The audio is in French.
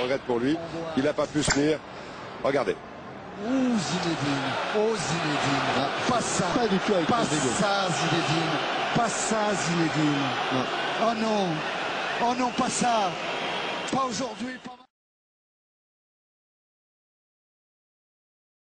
regrette pour lui. Il n'a pas pu se tenir. Regardez. Oh Zinedine, oh Zinedine, Ah, pas ça, pas du tout avec pas Rodrigo. ça Zinedine, pas ça Zinedine. Non. Oh non, pas ça, pas aujourd'hui, pas